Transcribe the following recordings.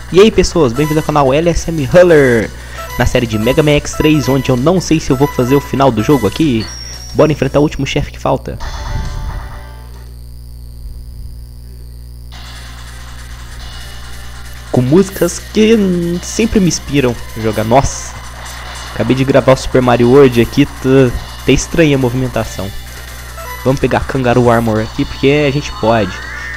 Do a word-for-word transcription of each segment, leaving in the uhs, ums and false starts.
E aí pessoas, bem-vindos ao canal L S M Huller, na série de Mega Man X três, onde eu não sei se eu vou fazer o final do jogo aqui. Bora enfrentar o último chefe que falta. Com músicas que sempre me inspiram a jogar. Nossa, acabei de gravar o Super Mario World aqui, tá, tá estranha a movimentação. Vamos pegar Kangaroo Armor aqui, porque a gente pode.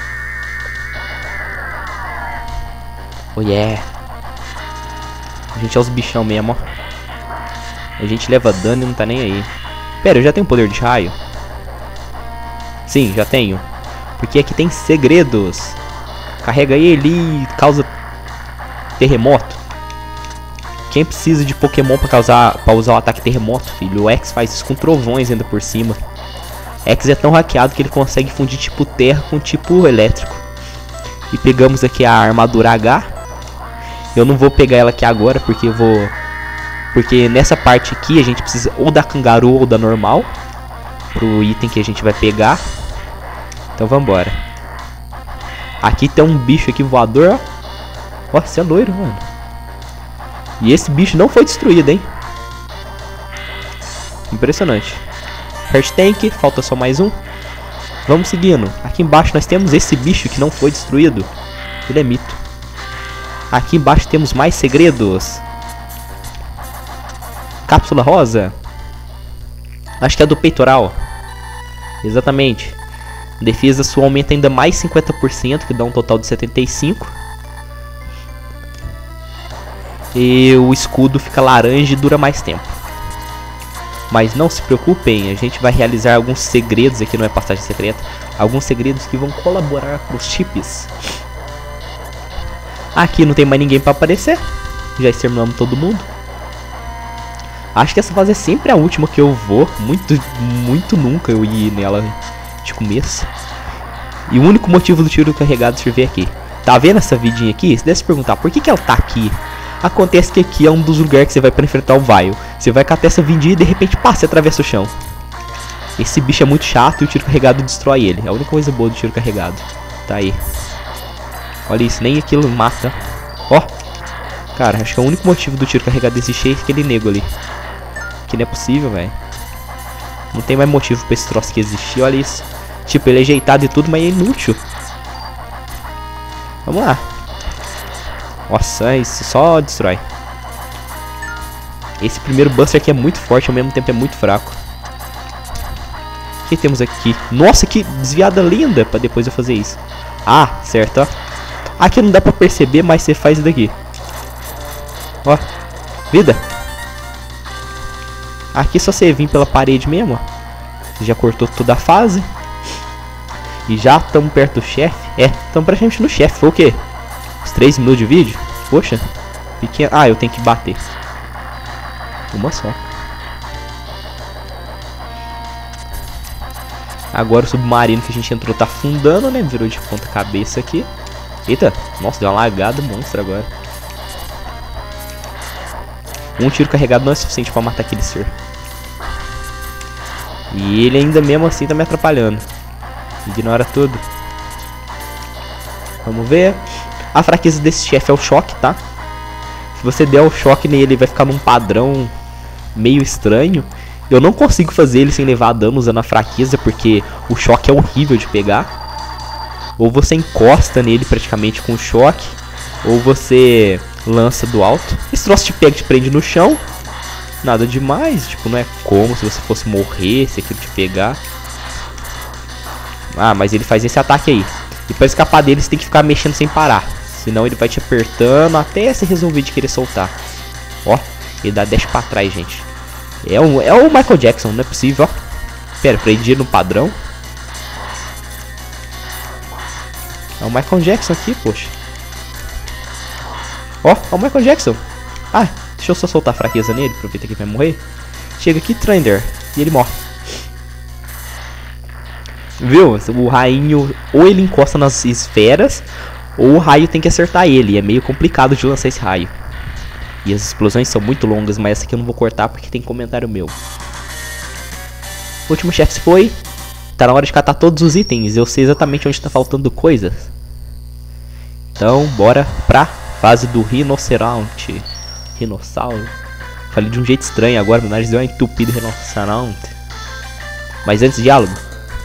Oh yeah. A gente é os bichão mesmo, ó. A gente leva dano e não tá nem aí. Pera, eu já tenho poder de raio? Sim, já tenho. Porque aqui tem segredos. Carrega ele e causa terremoto. Quem precisa de Pokémon pra, causar, pra usar o ataque terremoto, filho? O X faz isso com trovões ainda por cima. X é tão hackeado que ele consegue fundir tipo terra com tipo elétrico. E pegamos aqui a armadura H. Eu não vou pegar ela aqui agora, porque eu vou... Porque nessa parte aqui a gente precisa ou da Kangaroo ou da normal pro item que a gente vai pegar. Então vambora. Aqui tem um bicho aqui voador, ó. Ó, você é loiro, mano. E esse bicho não foi destruído, hein. Impressionante. Heart Tank, falta só mais um. Vamos seguindo. Aqui embaixo nós temos esse bicho que não foi destruído. Ele é mito. Aqui embaixo temos mais segredos. Cápsula rosa. Acho que é do peitoral. Exatamente. Defesa sua aumenta ainda mais cinquenta por cento, que dá um total de setenta e cinco. E o escudo fica laranja e dura mais tempo. Mas não se preocupem, a gente vai realizar alguns segredos aqui, não é passagem secreta. Alguns segredos que vão colaborar com os chips. Aqui não tem mais ninguém pra aparecer. Já exterminamos todo mundo. Acho que essa fase é sempre a última que eu vou. Muito, muito nunca eu ir nela de começo. E o único motivo do tiro carregado servir aqui. Tá vendo essa vidinha aqui? Você deve se perguntar, por que que ela tá aqui? Acontece que aqui é um dos lugares que você vai pra enfrentar o Vile. Você vai catar essa vidinha e de repente passa e atravessa o chão. Esse bicho é muito chato e o tiro carregado destrói ele. É a única coisa boa do tiro carregado. Tá aí. Olha isso, nem aquilo mata. Ó. Cara, acho que é o único motivo do tiro carregado existir é aquele nego ali. Que não é possível, velho. Não tem mais motivo pra esse troço aqui existir, olha isso. Tipo, ele é ajeitado e tudo, mas é inútil. Vamos lá. Nossa, isso só destrói. Esse primeiro Buster aqui é muito forte, ao mesmo tempo é muito fraco. O que temos aqui? Nossa, que desviada linda pra depois eu fazer isso. Ah, certo, ó. Aqui não dá pra perceber, mas você faz isso daqui. Ó, vida. Aqui só você vir pela parede mesmo, ó. Você já cortou toda a fase. E já estamos perto do chefe. É, estamos praticamente no chefe. Foi o quê? Os três minutos de vídeo? Poxa, pequeno. Ah, eu tenho que bater. Uma só. Agora o submarino que a gente entrou tá afundando, né? Virou de ponta cabeça aqui. Eita, nossa, deu uma lagada monstro agora. Um tiro carregado não é suficiente pra matar aquele ser. E ele ainda mesmo assim tá me atrapalhando. Ignora tudo. Vamos ver. A fraqueza desse chefe é o choque, tá? Se você der o choque nele, ele vai ficar num padrão meio estranho. Eu não consigo fazer ele sem levar dano usando a fraqueza, porque o choque é horrível de pegar. Ou você encosta nele praticamente com o choque, ou você lança do alto. Esse troço te pega e te prende no chão. Nada demais, tipo, não é como se você fosse morrer se aquilo te pegar. Ah, mas ele faz esse ataque aí. E pra escapar dele você tem que ficar mexendo sem parar. Senão ele vai te apertando até você resolver de querer soltar. Ó, ele dá dash pra trás, gente. É o, é o Michael Jackson, não é possível, ó. Pera, prendi no padrão. É o Michael Jackson aqui, poxa. Ó, é o Michael Jackson. Ah, deixa eu só soltar a fraqueza nele, aproveita que ele vai morrer. Chega aqui, Trender, e ele morre. Viu? O rainho, ou ele encosta nas esferas, ou o raio tem que acertar ele. É meio complicado de lançar esse raio. E as explosões são muito longas, mas essa aqui eu não vou cortar porque tem comentário meu. O último chefe foi. Tá na hora de catar todos os itens. Eu sei exatamente onde tá faltando coisas. Então, bora pra Fase do rinoceronte. Rinossauro. Falei de um jeito estranho agora, meu nariz deu uma entupida rinoceronte. Mas antes, diálogo.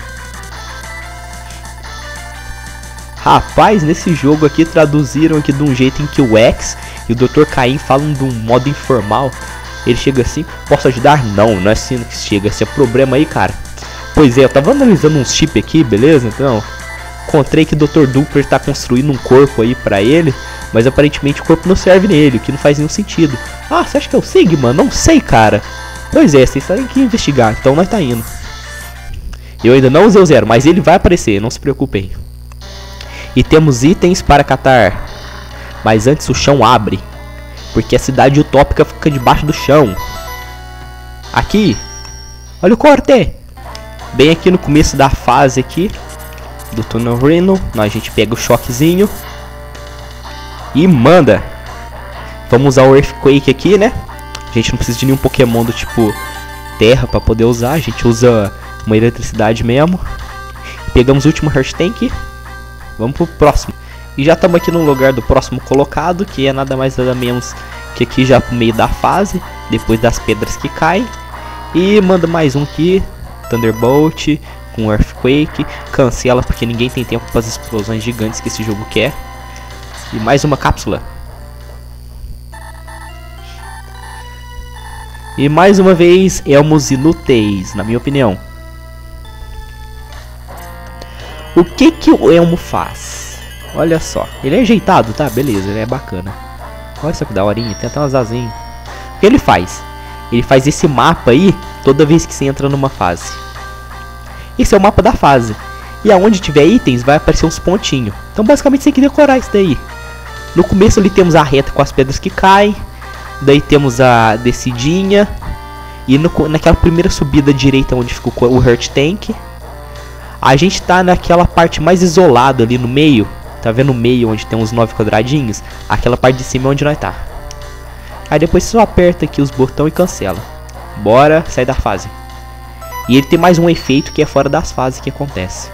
Rapaz, nesse jogo aqui traduziram aqui de um jeito em que o X e o doutor Caim falam de um modo informal. Ele chega assim, posso ajudar? Não, não é assim que chega, esse é problema aí, cara. Pois é, eu tava analisando uns chip aqui, beleza? Então, encontrei que o doutor Doppler tá construindo um corpo aí pra ele, mas aparentemente o corpo não serve nele, o que não faz nenhum sentido. Ah, você acha que é o Sigma? Não sei, cara. Pois é, vocês têm que investigar, então nós tá indo. Eu ainda não usei o Zero, mas ele vai aparecer, não se preocupem. E temos itens para catar. Mas antes o chão abre, porque a cidade utópica fica debaixo do chão. Aqui. Olha o corte. Bem aqui no começo da fase aqui do túnel Rhino, a gente pega o choquezinho e manda. Vamos usar o Earthquake aqui, né? A gente não precisa de nenhum Pokémon do tipo terra para poder usar. A gente usa uma eletricidade mesmo. Pegamos o último Heart Tank. Vamos pro próximo. E já estamos aqui no lugar do próximo colocado, que é nada mais nada menos que aqui já pro meio da fase, depois das pedras que caem. E manda mais um aqui, Thunderbolt com Earthquake. Cancela porque ninguém tem tempo para as explosões gigantes que esse jogo quer. E mais uma cápsula. E mais uma vez, elmos inúteis, na minha opinião. O que que o elmo faz? Olha só, ele é ajeitado, tá? Beleza, ele é bacana. Olha só que daorinha, tem até umas asinhas. O que ele faz? Ele faz esse mapa aí toda vez que você entra numa fase. Esse é o mapa da fase. E aonde tiver itens vai aparecer uns pontinhos. Então basicamente você tem que decorar isso daí. No começo ali temos a reta com as pedras que caem. Daí temos a descidinha. E no, naquela primeira subida direita onde ficou o Heart Tank. A gente tá naquela parte mais isolada ali no meio. Tá vendo o meio onde tem uns nove quadradinhos? Aquela parte de cima é onde nós tá. Aí depois você só aperta aqui os botões e cancela. Bora sair da fase. E ele tem mais um efeito que é fora das fases que acontece.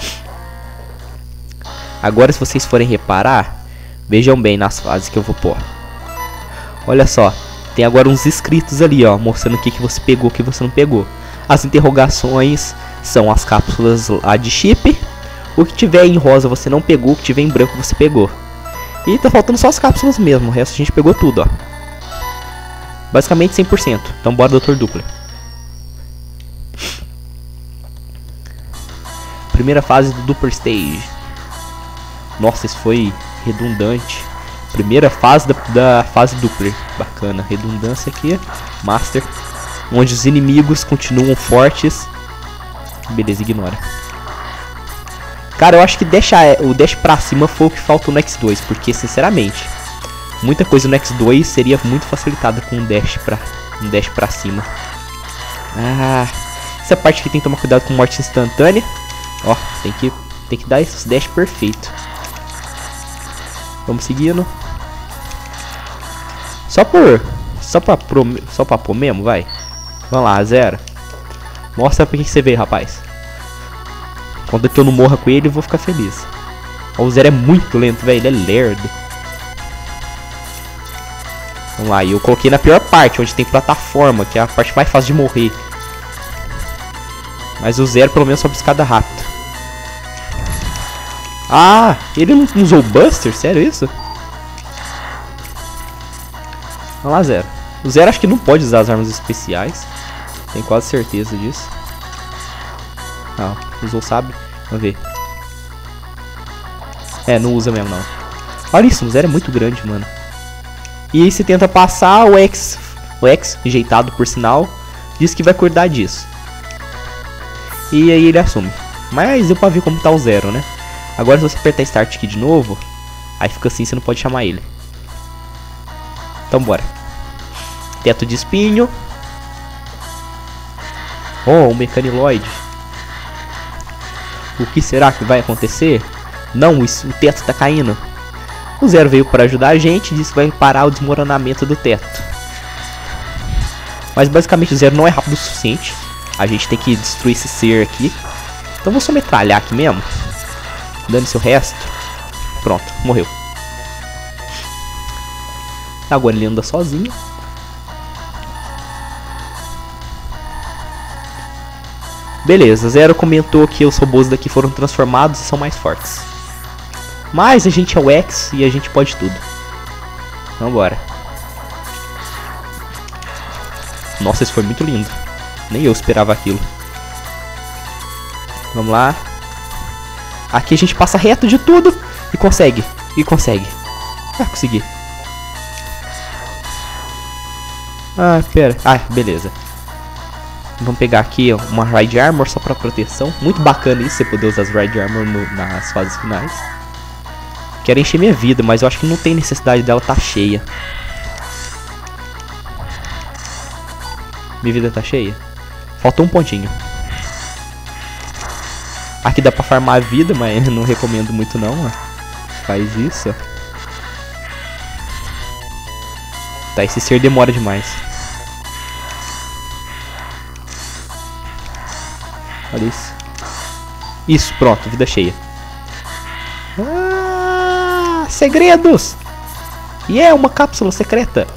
Agora se vocês forem reparar, vejam bem nas fases que eu vou pôr. Olha só, tem agora uns escritos ali, ó, mostrando o que, que você pegou, o que você não pegou. As interrogações são as cápsulas lá de chip. O que tiver em rosa você não pegou, o que tiver em branco você pegou. E tá faltando só as cápsulas mesmo, o resto a gente pegou tudo, ó. Basicamente cem por cento. Então bora, doutor Doppler. Primeira fase do Doppler Stage. Nossa, isso foi redundante. Primeira fase da, da fase Doppler. Bacana, redundância aqui. Master. Onde os inimigos continuam fortes. Beleza, ignora. Cara, eu acho que deixa, o dash pra cima foi o que faltou no X dois. Porque, sinceramente, muita coisa no X dois seria muito facilitada com um dash pra, um dash pra cima. Ah, essa parte aqui tem que tomar cuidado com morte instantânea. Ó, tem que, tem que dar esse dash perfeito. Vamos seguindo. Só por... Só pra, pro, só pra pôr mesmo, vai. Vamos lá, Zero. Mostra pra que você veio, rapaz. Quando eu não morra com ele, eu vou ficar feliz. Ó, o Zero é muito lento, velho. Ele é lerdo. Vamos lá, e eu coloquei na pior parte, onde tem plataforma, que é a parte mais fácil de morrer. Mas o Zero pelo menos sobe escada rápido. Ah, ele não usou o Buster? Sério isso? Vamos lá, Zero. O Zero acho que não pode usar as armas especiais. Tenho quase certeza disso. Ah, usou, sabe? Vamos ver. É, não usa mesmo não. Olha isso, o Zero é muito grande, mano. E aí você tenta passar, o X, o X, rejeitado por sinal, diz que vai cuidar disso. E aí ele assume. Mas deu pra ver como tá o Zero, né? Agora se você apertar Start aqui de novo, aí fica assim, você não pode chamar ele. Então bora. Teto de espinho. Oh, um Mecaniloid. O que será que vai acontecer? Não, isso, o teto tá caindo. O Zero veio para ajudar a gente e disse que vai parar o desmoronamento do teto. Mas basicamente o Zero não é rápido o suficiente. A gente tem que destruir esse ser aqui. Então vou só metralhar aqui mesmo. Dando-se o resto. Pronto, morreu. Agora ele anda sozinho. Beleza, Zero comentou que os robôs daqui foram transformados e são mais fortes. Mas a gente é o X e a gente pode tudo. Vambora. Nossa, isso foi muito lindo. Nem eu esperava aquilo. Vamos lá. Aqui a gente passa reto de tudo e consegue. E consegue. Ah, consegui. Ah, pera. Ah, beleza. Vamos pegar aqui ó, uma Ride Armor só pra proteção. Muito bacana isso, você poder usar as Ride Armor no, nas fases finais. Quero encher minha vida, mas eu acho que não tem necessidade dela tá cheia. Minha vida tá cheia? Faltou um pontinho. Aqui dá pra farmar a vida, mas não recomendo muito não, ó. Faz isso, ó. Tá, esse ser demora demais. Olha isso. Isso, pronto, vida cheia. Ah, segredos! E é uma cápsula secreta.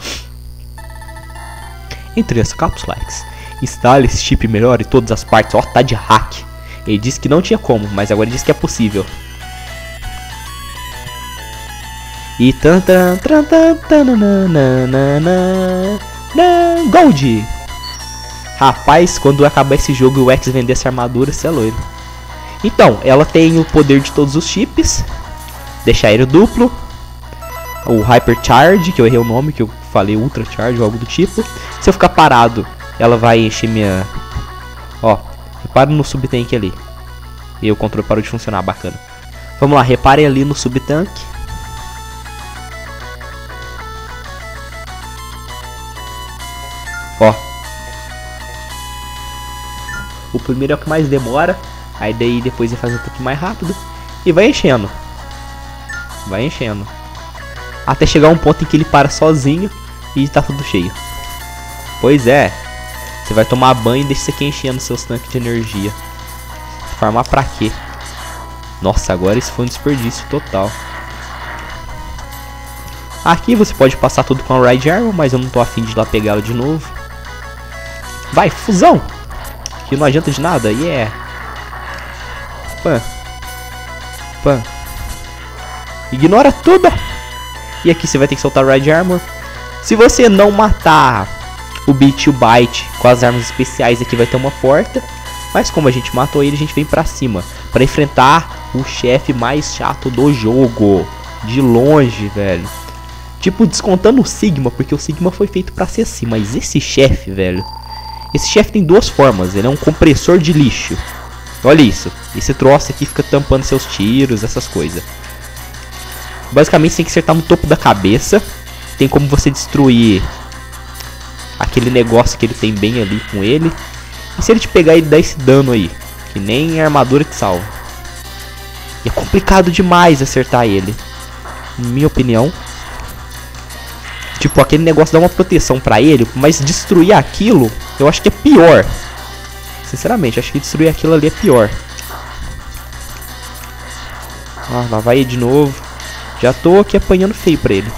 Entre as cápsulas, instale esse chip melhor em todas as partes. Ó, tá de hack. Ele disse que não tinha como, mas agora disse que é possível. E tan tan tan tan tan Gold! Rapaz, quando acabar esse jogo e o X vender essa armadura, você é loiro. Então, ela tem o poder de todos os chips. Deixa aéreo duplo. O Hypercharge, que eu errei o nome, que eu falei Ultra Charge ou algo do tipo. Se eu ficar parado, ela vai encher minha... Ó, repara no subtank ali. E o controle parou de funcionar, bacana. Vamos lá, reparem ali no subtanque. Ó. O primeiro é o que mais demora. Aí daí depois ele faz um pouquinho mais rápido. E vai enchendo. Vai enchendo. Até chegar um ponto em que ele para sozinho e tá tudo cheio. Pois é. Você vai tomar banho e deixa isso aqui enchendo seus tanques de energia. Farmar pra quê? Nossa, agora isso foi um desperdício total. Aqui você pode passar tudo com a Ride Armor, mas eu não tô afim de ir lá pegá-lo de novo. Vai, fusão! Que não adianta de nada, yeah! Pã. Pã. Ignora tudo! E aqui você vai ter que soltar Ride Armor. Se você não matar o Beat e o Bite com as armas especiais, aqui vai ter uma porta. Mas como a gente matou ele, a gente vem pra cima pra enfrentar o chefe mais chato do jogo. De longe, velho. Tipo, descontando o Sigma, porque o Sigma foi feito pra ser assim. Mas esse chefe, velho, esse chefe tem duas formas. Ele é um compressor de lixo. Olha isso. Esse troço aqui fica tampando seus tiros, essas coisas. Basicamente você tem que acertar no topo da cabeça. Tem como você destruir aquele negócio que ele tem bem ali com ele. E se ele te pegar e dar esse dano aí, que nem a armadura que salva. E é complicado demais acertar ele, na minha opinião. Tipo, aquele negócio dá uma proteção pra ele, mas destruir aquilo, eu acho que é pior. Sinceramente, acho que destruir aquilo ali é pior. Ah, lá vai ele de novo. Já tô aqui apanhando feio pra ele.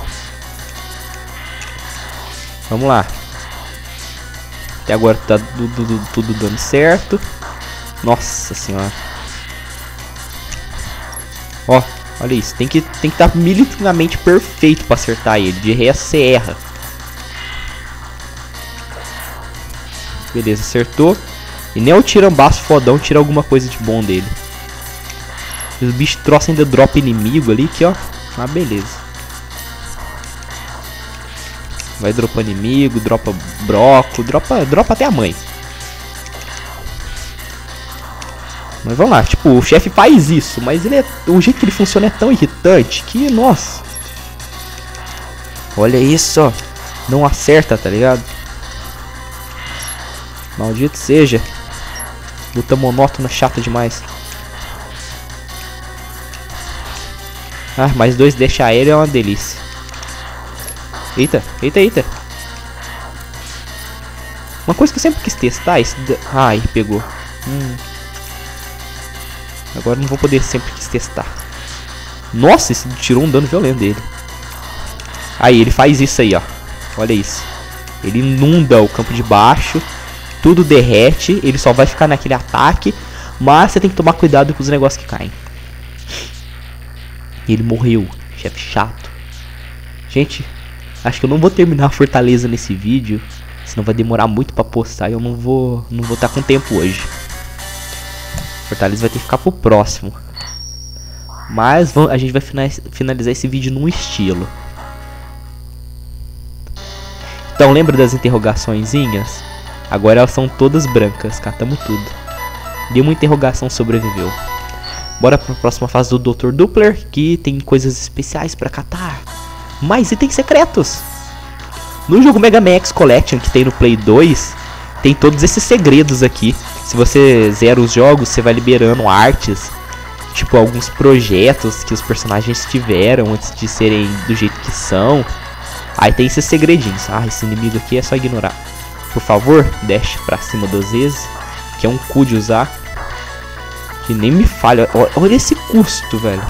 Vamos lá. Até agora tá tudo, tudo dando certo. Nossa senhora. Ó, olha isso. Tem que tem que estar tá milimetricamente perfeito pra acertar ele. De resto você erra. Beleza, acertou. E nem o tirambaço fodão tira alguma coisa de bom dele. Os bichos troçam ainda dropa inimigo ali, que ó. Ah, beleza. Vai dropar inimigo, dropa broco, dropa, dropa até a mãe. Mas vamos lá, tipo, o chefe faz isso, mas ele é, o jeito que ele funciona é tão irritante que, nossa. Olha isso, ó. Não acerta, tá ligado? Maldito seja. Luta monótona, chata demais. Ah, mais dois deixa aéreo é uma delícia. Eita, eita, eita. Uma coisa que eu sempre quis testar. Esse... Ai, pegou. Hum. Agora não vou poder sempre quis testar. Nossa, esse tirou um dano violento dele. Aí, ele faz isso aí, ó. Olha isso. Ele inunda o campo de baixo. Tudo derrete. Ele só vai ficar naquele ataque. Mas você tem que tomar cuidado com os negócios que caem. Ele morreu. Chefe chato. Gente, acho que eu não vou terminar a fortaleza nesse vídeo. Senão vai demorar muito pra postar. E eu não vou não vou estar com tempo hoje. A fortaleza vai ter que ficar pro próximo. Mas a gente vai finalizar esse vídeo num estilo. Então lembra das interrogaçõezinhas? Agora elas são todas brancas. Catamos tudo. Nenhuma interrogação sobreviveu. Bora pra próxima fase do doutor Doppler, que tem coisas especiais pra catar. Mais itens secretos. No jogo Mega Man X Collection, que tem no Play dois, tem todos esses segredos aqui. Se você zera os jogos, você vai liberando artes, tipo alguns projetos que os personagens tiveram antes de serem do jeito que são. Aí tem esses segredinhos. Ah, esse inimigo aqui é só ignorar. Por favor, dash pra cima duas vezes, que é um cu de usar. Que nem me falha. Olha esse custo, velho.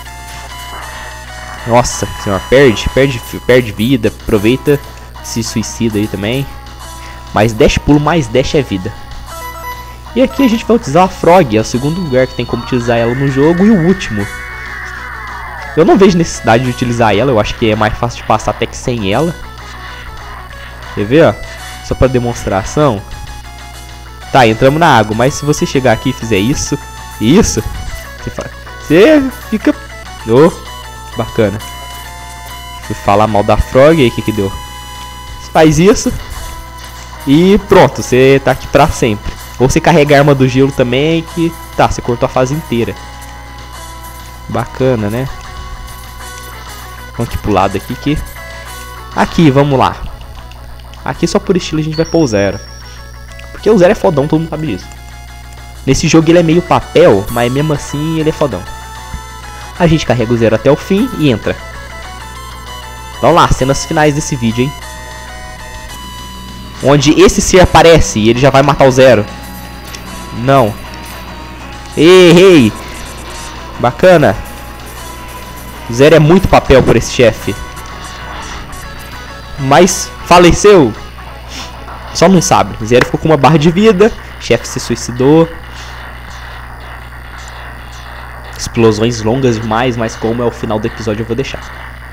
Nossa senhora, perde, perde, perde vida. Aproveita, se suicida aí também. Mais dash pulo, mais dash é vida. E aqui a gente vai utilizar a Frog. É o segundo lugar que tem como utilizar ela no jogo. E o último. Eu não vejo necessidade de utilizar ela. Eu acho que é mais fácil de passar até que sem ela. Quer ver, ó? Só pra demonstração. Tá, entramos na água. Mas se você chegar aqui e fizer isso, isso, você, fala, você fica... Oh, bacana. Fui falar mal da Frog, aí o que que deu? Você faz isso e pronto, você tá aqui pra sempre. Ou você carrega a arma do gelo também, que tá, você cortou a fase inteira. Bacana, né? Vamos aqui pro lado aqui que... Aqui, vamos lá. Aqui só por estilo a gente vai pôr o Zero. Porque o Zero é fodão, todo mundo sabe disso. Nesse jogo ele é meio papel, mas mesmo assim ele é fodão. A gente carrega o Zero até o fim e entra. Vamos lá, cenas finais desse vídeo, hein? Onde esse ser aparece e ele já vai matar o Zero. Não. Errei. Bacana. O Zero é muito papel por esse chefe. Mas faleceu. Só não sabe. O Zero ficou com uma barra de vida. O chefe se suicidou. Explosões longas demais, mas como é o final do episódio eu vou deixar.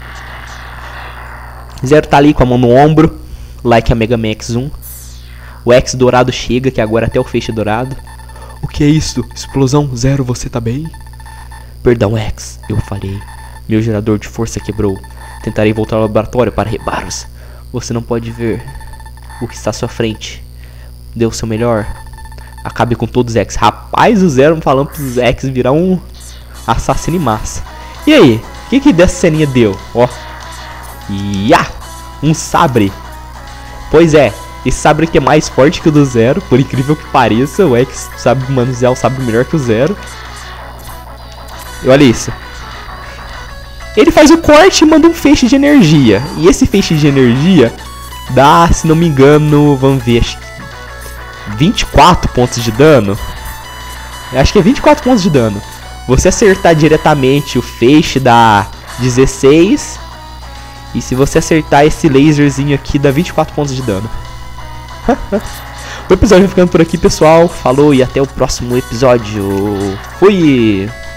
Zero tá ali com a mão no ombro, like a Mega Man X um. O X dourado chega, que agora até o feixe dourado. O que é isso? Explosão? Zero, você tá bem? Perdão, X, eu falhei. Meu gerador de força quebrou. Tentarei voltar ao laboratório para reparos. Você não pode ver o que está à sua frente. Dê o seu melhor. Acabe com todos os X. Rapaz, o Zero falando para os X virar um assassino em massa. E aí? O que que dessa ceninha deu? Ó. Ia! Um sabre. Pois é. Esse sabre aqui é mais forte que o do Zero. Por incrível que pareça. O X sabe manusear o sabre melhor que o Zero. E olha isso. Ele faz o corte e manda um feixe de energia. E esse feixe de energia dá, se não me engano, vamos ver, acho que vinte e quatro pontos de dano. Eu acho que é vinte e quatro pontos de dano. Você acertar diretamente o feixe dá dezesseis. E se você acertar esse laserzinho aqui dá vinte e quatro pontos de dano. O episódio vai ficando por aqui, pessoal. Falou e até o próximo episódio. Fui!